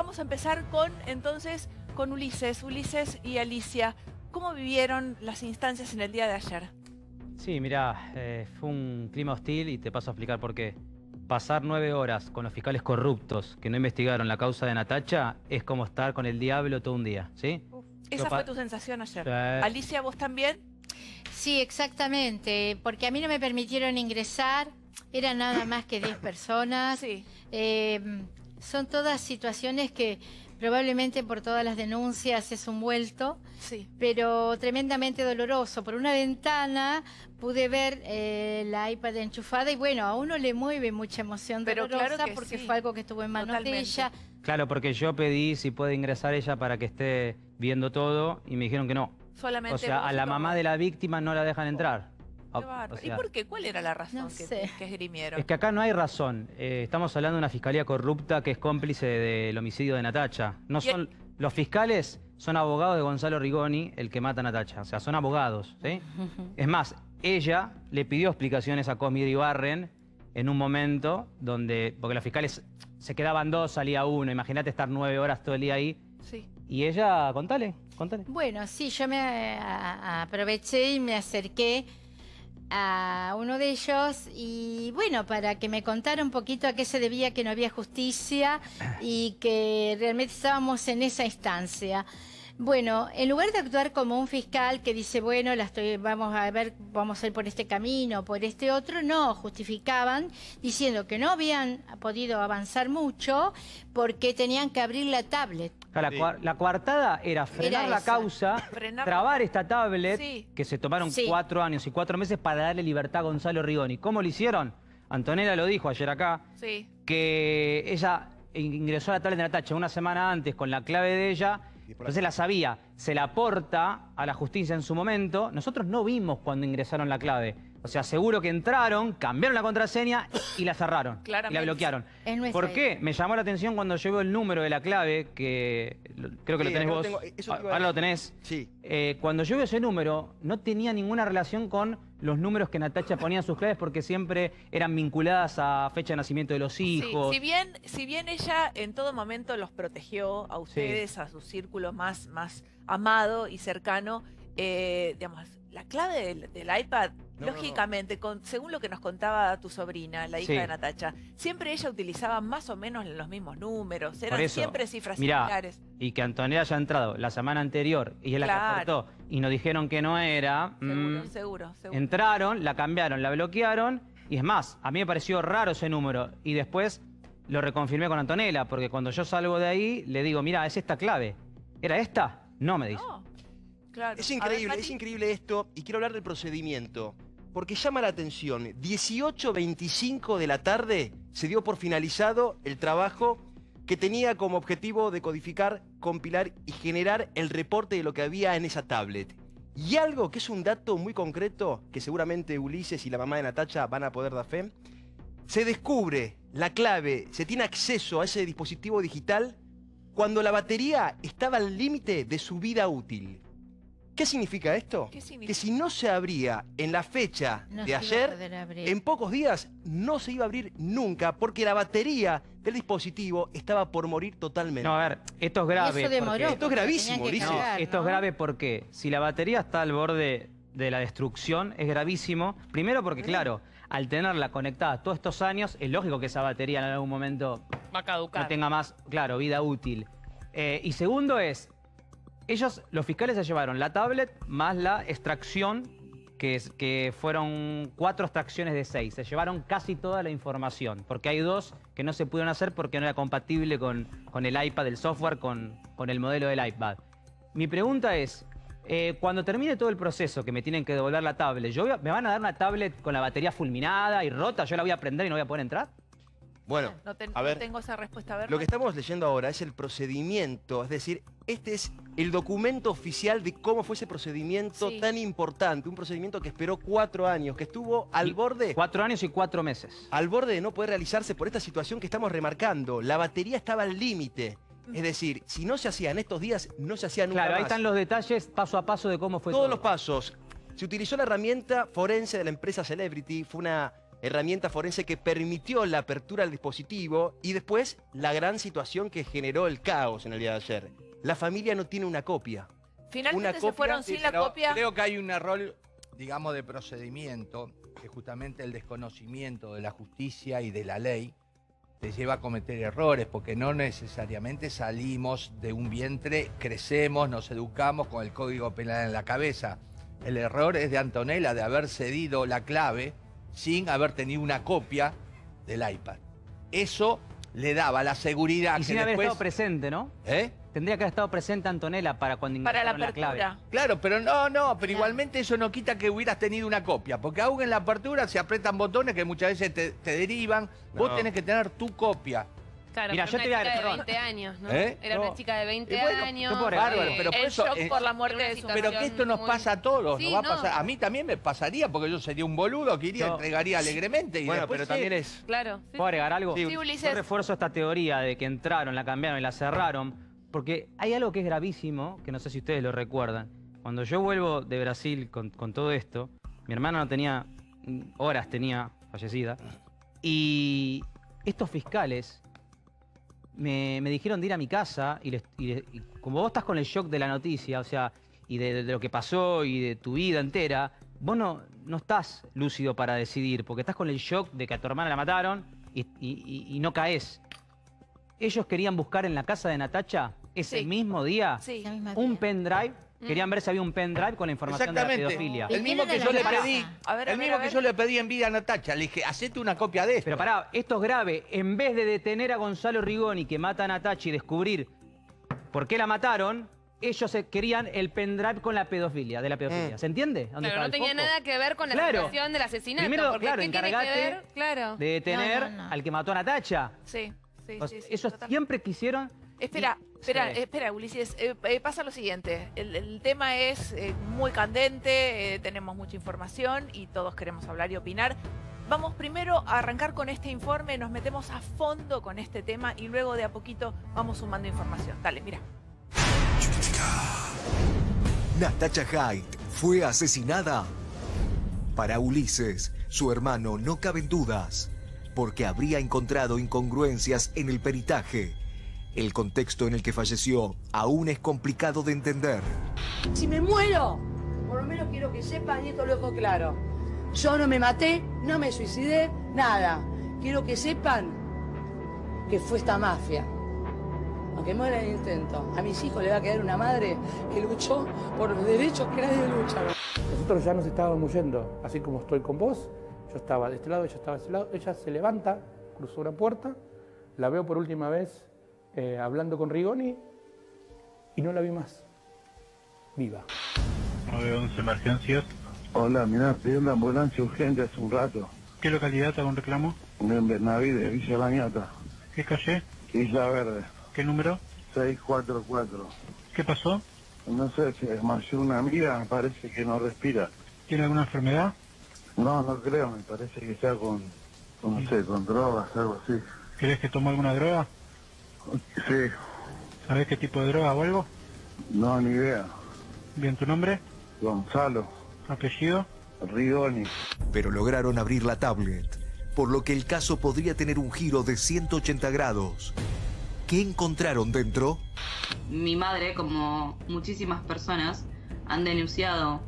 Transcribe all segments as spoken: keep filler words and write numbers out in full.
vamos a empezar con, entonces, con Ulises. Ulises y Alicia, ¿cómo vivieron las instancias en el día de ayer? Sí, mirá, eh, fue un clima hostil y te paso a explicar por qué. Pasar nueve horas con los fiscales corruptos que no investigaron la causa de Natacha es como estar con el diablo todo un día, ¿sí? Uf, esa fue tu sensación ayer. Eh... Alicia, ¿vos también? Sí, exactamente, porque a mí no me permitieron ingresar, eran nada más que diez personas. Sí. Eh, son todas situaciones que probablemente por todas las denuncias es un vuelto, sí, pero tremendamente doloroso. Por una ventana pude ver eh, la iPad enchufada y bueno, a uno le mueve mucha emoción pero dolorosa claro porque sí. fue algo que estuvo en manos Totalmente. de ella. Claro, porque yo pedí si puede ingresar ella para que esté viendo todo y me dijeron que no. Solamente o sea, a la mamá de la víctima no la dejan entrar. Qué bárbaro. O sea, ¿Y por qué? ¿Cuál era la razón no que, sé. que esgrimieron? Es que acá no hay razón. Eh, estamos hablando de una fiscalía corrupta que es cómplice del homicidio de Natacha. No son, el... Los fiscales son abogados de Gonzalo Rigoni, el que mata a Natacha. O sea, son abogados, ¿sí? Es más, ella le pidió explicaciones a Cosme Iribarren en un momento donde... Porque los fiscales se quedaban dos, salía uno. Imagínate estar nueve horas todo el día ahí. Sí. Y ella, contale, contale. Bueno, sí, yo me a, a, aproveché y me acerqué a uno de ellos y bueno, para que me contara un poquito a qué se debía que no había justicia y que realmente estábamos en esa instancia. Bueno, en lugar de actuar como un fiscal que dice, bueno, la estoy, vamos a ver, vamos a ir por este camino, por este otro, no, justificaban diciendo que no habían podido avanzar mucho porque tenían que abrir la tablet. La, sí. la coartada era frenar era la esa. causa, frenar... trabar esta tablet, sí. que se tomaron sí. cuatro años y cuatro meses para darle libertad a Gonzalo Rigoni. ¿Cómo lo hicieron? Antonella lo dijo ayer acá, sí. que ella ingresó a la tablet de Natacha una semana antes con la clave de ella, entonces la sabía, se la aporta a la justicia en su momento. Nosotros no vimos cuando ingresaron la clave. O sea, seguro que entraron, cambiaron la contraseña y la cerraron. Claramente. Y la bloquearon. ¿Por qué? Idea. Me llamó la atención cuando yo veo el número de la clave, que creo que sí, lo tenés vos. Lo tengo, ahora lo tenés. Sí. Eh, cuando yo veo ese número, no tenía ninguna relación con los números que Natacha ponía en sus claves porque siempre eran vinculadas a fecha de nacimiento de los hijos. Sí, si bien, si bien ella en todo momento los protegió a ustedes, sí. a su círculo más, más amado y cercano, eh, digamos, la clave del, del iPad, no, lógicamente, no, no. Con, según lo que nos contaba tu sobrina, la hija sí. de Natacha, siempre ella utilizaba más o menos los mismos números, eran eso, siempre cifras mirá, similares. Y que Antonella haya entrado la semana anterior y es la claro. que aportó y nos dijeron que no era. Seguro, mmm, seguro, seguro. Entraron, la cambiaron, la bloquearon y es más, a mí me pareció raro ese número y después lo reconfirmé con Antonella porque cuando yo salgo de ahí le digo, mira, es esta clave. ¿Era esta? No, me dice. No, claro. Es increíble, ver, es increíble esto y quiero hablar del procedimiento. Porque llama la atención, dieciocho veinticinco de la tarde se dio por finalizado el trabajo que tenía como objetivo de codificar, compilar y generar el reporte de lo que había en esa tablet. Y algo que es un dato muy concreto, que seguramente Ulises y la mamá de Natacha van a poder dar fe, se descubre la clave, se tiene acceso a ese dispositivo digital cuando la batería estaba al límite de su vida útil. ¿Qué significa esto? ¿Qué significa? Que si no se abría en la fecha no de ayer, en pocos días no se iba a abrir nunca porque la batería del dispositivo estaba por morir totalmente. No, a ver, esto es grave. Eso demoró, esto es gravísimo, Ulises. No, esto ¿no? es grave porque si la batería está al borde de la destrucción, es gravísimo. Primero porque, claro, al tenerla conectada todos estos años, es lógico que esa batería en algún momento va a caducar. No tenga más, claro, vida útil. Eh, y segundo es... Ellos, los fiscales se llevaron la tablet más la extracción, que, es, que fueron cuatro extracciones de seis. Se llevaron casi toda la información, porque hay dos que no se pudieron hacer porque no era compatible con, con el iPad, el software, con, con el modelo del iPad. Mi pregunta es, eh, cuando termine todo el proceso, que me tienen que devolver la tablet, ¿yo voy a, ¿me van a dar una tablet con la batería fulminada y rota? ¿Yo la voy a prender y no voy a poder entrar? Bueno, no, te, a ver, no tengo esa respuesta. A ver, lo que estamos leyendo ahora es el procedimiento, es decir, este es el documento oficial de cómo fue ese procedimiento sí. tan importante, un procedimiento que esperó cuatro años, que estuvo al y borde... Cuatro años y cuatro meses. Al borde de no poder realizarse por esta situación que estamos remarcando. La batería estaba al límite. Es decir, si no se hacía en estos días, no se hacía nunca Claro, más. ahí están los detalles paso a paso de cómo fue Todos todo. los pasos. Se utilizó la herramienta forense de la empresa Celebrity, fue una herramienta forense que permitió la apertura del dispositivo y después la gran situación que generó el caos en el día de ayer. La familia no tiene una copia. Finalmente Una se copia, fueron Sí, sin la pero copia. Creo que hay un error, digamos, de procedimiento, que justamente el desconocimiento de la justicia y de la ley te lleva a cometer errores, porque no necesariamente salimos de un vientre, crecemos, nos educamos con el Código Penal en la cabeza. El error es de Antonella de haber cedido la clave sin haber tenido una copia del iPad. Eso le daba la seguridad Y que sin haber después... estado presente, ¿no? ¿Eh? Tendría que haber estado presente Antonella para cuando Para la ingresaron la clave. apertura. Claro, pero no, no, pero Claro. igualmente eso no quita que hubieras tenido una copia, porque aún en la apertura se apretan botones que muchas veces te, te derivan, vos No. tenés que tener tu copia. Claro, Mira, pero yo te una voy a- chica de perdón. veinte años, ¿no? ¿Eh? Era No. una chica de veinte Y bueno, años. yo puedo agregar Bárbaro, eh, pero por el eso, shock eh, por la muerte Era de una su Pero que esto nos muy- pasa a todos, Sí, nos va a no. pasar. A mí también me pasaría, porque yo sería un boludo que iría, No. entregaría alegremente y Bueno, después pero sí. también es... Claro. sí. ¿Puedo agregar algo? Sí, Sí, Yo Ulises. refuerzo esta teoría de que entraron, la cambiaron y la cerraron, porque hay algo que es gravísimo, que no sé si ustedes lo recuerdan. Cuando yo vuelvo de Brasil con, con todo esto, mi hermana no tenía, horas tenía fallecida, y estos fiscales me, me dijeron de ir a mi casa, y, les- y les- y como vos estás con el shock de la noticia, o sea, y de, de lo que pasó y de tu vida entera, vos no, no estás lúcido para decidir, porque estás con el shock de que a tu hermana la mataron y, y- y- y no caes. Ellos querían buscar en la casa de Natacha ese Sí. mismo día Sí. Esa misma un vida. pendrive. Mm. Querían ver si había un pendrive con la información de la Exactamente. pedofilia. El mismo que yo le Pará. pedí, A ver, a el ver, mismo a que ver. yo le pedí en vida a Natacha, le dije, hacete una copia de esto. Pero pará, esto es grave. En vez de detener a Gonzalo Rigoni, que mata a Natacha, y descubrir por qué la mataron, ellos se querían el pendrive con la pedofilia, de la pedofilia. Mm. ¿Se entiende? ¿Dónde Claro, está no el tenía foco? nada que ver con la Claro. situación del asesinato. Primero, porque claro, ¿qué tiene que encargate ver? Claro. De detener No, no, no. al que mató a Natacha. Sí, sí, O sí, sea, sí, ellos total. siempre quisieron... Espera, y- espera, Sí. espera, Ulises. Eh, eh, pasa lo siguiente. El, el tema es eh, muy candente, eh, tenemos mucha información y todos queremos hablar y opinar. Vamos primero a arrancar con este informe, nos metemos a fondo con este tema y luego de a poquito vamos sumando información. Dale, mira. Natacha Haidt fue asesinada. Para Ulises, su hermano, no caben dudas, porque habría encontrado incongruencias en el peritaje. El contexto en el que falleció aún es complicado de entender. Si me muero, por lo menos quiero que sepan, y esto lo dejo claro, yo no me maté, no me suicidé, nada. Quiero que sepan que fue esta mafia. Aunque muera en el intento, a mis hijos le va a quedar una madre que luchó por los derechos que nadie lucha. Nosotros ya nos estábamos yendo, así como estoy con vos, yo estaba de este lado, ella estaba de este lado, ella se levanta, cruzó una puerta, la veo por última vez eh, hablando con Rigoni y no la vi más, viva. nueve once emergencias. Hola, mirá, pedí una ambulancia urgente hace un rato. ¿Qué localidad hago un reclamo? En Benavides, Villa Bañata, ¿Qué calle? Isla Verde, ¿Qué número? seiscientos cuarenta y cuatro. ¿Qué pasó? No sé, se desmayó una amiga, me parece que no respira. ¿Tiene alguna enfermedad? No, no creo, me parece que está con, con, no sé, con drogas, algo así. ¿Querés que tome alguna droga? Sí, ¿Sabés qué tipo de droga o algo? no, ni idea. Bien, ¿tu nombre? Gonzalo, ¿Apellido? Rigoni. Pero lograron abrir la tablet, por lo que el caso podría tener un giro de ciento ochenta grados. ¿Qué encontraron dentro? Mi madre, como muchísimas personas, han denunciado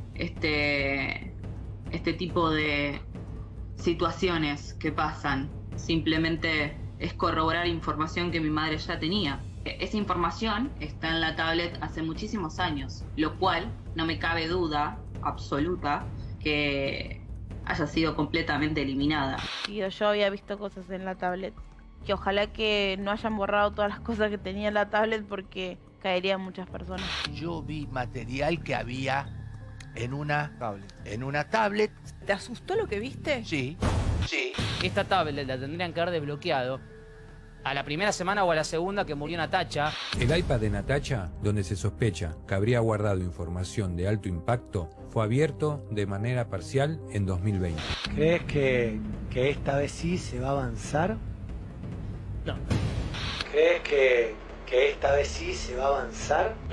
este, este tipo de situaciones que pasan. Simplemente es corroborar información que mi madre ya tenía. Esa información está en la tablet hace muchísimos años, lo cual no me cabe duda absoluta que haya sido completamente eliminada. Yo, yo había visto cosas en la tablet. Que ojalá que no hayan borrado todas las cosas que tenía en la tablet porque caerían muchas personas. Yo vi material que había en una tablet. En una tablet, ¿Te asustó lo que viste? sí, sí. Esta tablet la tendrían que haber desbloqueado a la primera semana o a la segunda que murió Natacha. El iPad de Natacha, donde se sospecha que habría guardado información de alto impacto, fue abierto de manera parcial en dos mil veinte. ¿Crees que, que esta vez sí se va a avanzar? No. ¿Crees que, que esta vez sí se va a avanzar? No.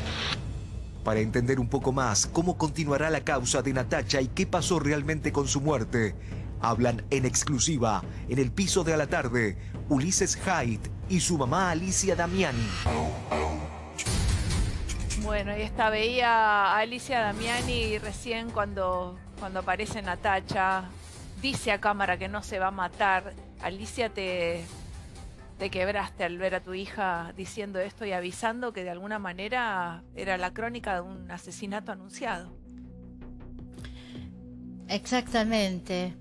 Para entender un poco más cómo continuará la causa de Natacha y qué pasó realmente con su muerte, Hablan en exclusiva en el piso de A la Tarde Ulises Haidt y su mamá Alicia Damiani. Bueno, y esta veía a Alicia Damiani recién cuando, cuando aparece Natacha. Dice a cámara que no se va a matar. Alicia, te, te quebraste al ver a tu hija diciendo esto y avisando que de alguna manera era la crónica de un asesinato anunciado. Exactamente.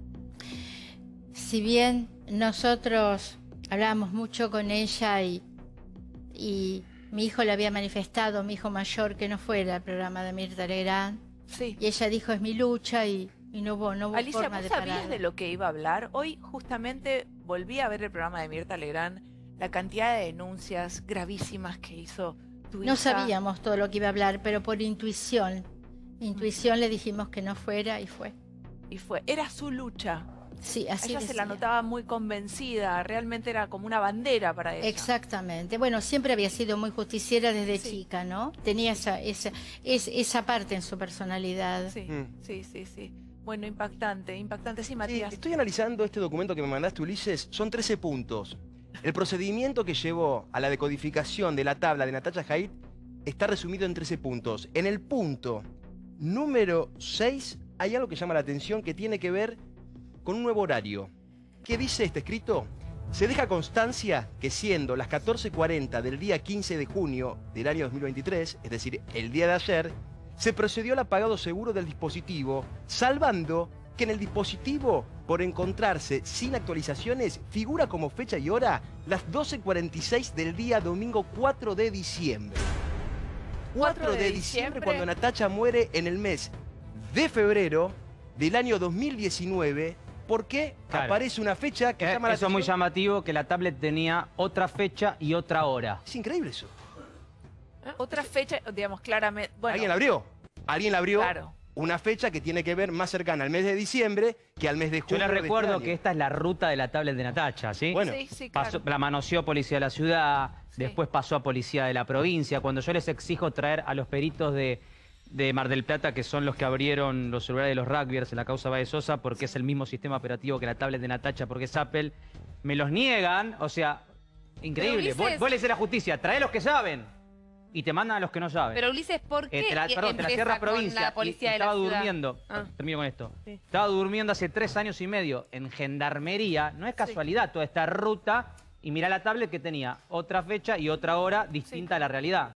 Si bien nosotros hablábamos mucho con ella y, y mi hijo le había manifestado, mi hijo mayor, que no fuera al programa de Mirta Legrand. Sí. Y ella dijo, es mi lucha y, y no hubo, no hubo Alicia, forma ¿vos de sabías pararla. de lo que iba a hablar? Hoy justamente volví a ver el programa de Mirta Legrand, la cantidad de denuncias gravísimas que hizo tu hija. No sabíamos todo lo que iba a hablar, pero por intuición, intuición le dijimos que no fuera y fue. Y fue, era su lucha. Sí, así Ella se decía. la notaba muy convencida, realmente era como una bandera para ella. Exactamente. Bueno, siempre había sido muy justiciera desde Sí. chica, ¿no? Tenía esa, esa, es- esa parte en su personalidad. Sí, Mm. sí, sí, sí. Bueno, impactante, impactante. Sí, Sí, Matías. estoy analizando este documento que me mandaste, Ulises. Son trece puntos. El procedimiento que llevó a la decodificación de la tabla de Natacha Haidt está resumido en trece puntos. En el punto número seis hay algo que llama la atención que tiene que ver con un nuevo horario. ¿Qué dice este escrito? Se deja constancia que siendo las catorce cuarenta del día quince de junio del año dos mil veintitrés, es decir, el día de ayer, se procedió al apagado seguro del dispositivo, salvando que en el dispositivo, por encontrarse sin actualizaciones, figura como fecha y hora las doce cuarenta y seis del día domingo cuatro de diciembre. cuatro de diciembre, cuando Natacha muere en el mes de febrero del año dos mil diecinueve. ¿Por qué? Claro. Aparece una fecha que Eh, llama la Eso es muy atención. llamativo, que la tablet tenía otra fecha y otra hora. Es increíble eso. Otra fecha, digamos, claramente. Bueno, ¿Alguien la abrió? Alguien la abrió. Claro. Una fecha que tiene que ver más cercana al mes de diciembre que al mes de Yo junio. les de este recuerdo año. que esta es la ruta de la tablet de Natacha, ¿sí? Bueno, Sí, sí, Pasó- claro. la manoseó policía de la ciudad, después pasó a policía de la provincia. Cuando yo les exijo traer a los peritos de, de Mar del Plata, que son los que abrieron los celulares de los rugbyers en la causa Baez Sosa, porque es el mismo sistema operativo que la tablet de Natacha, porque es Apple, me los niegan, o sea, increíble. Pero, Vos, Ulises- vos le decís a la justicia, trae los que saben, y te mandan a los que no saben. Pero Ulises, ¿por qué Eh, te la, perdón, te la empieza cierra con provincia. la y- policía y de la estaba ciudad? durmiendo. Ah. Termino con esto. Sí. Estaba durmiendo hace tres años y medio en Gendarmería. No es casualidad toda esta ruta. Y mirá la tablet que tenía otra fecha y otra hora distinta a la realidad.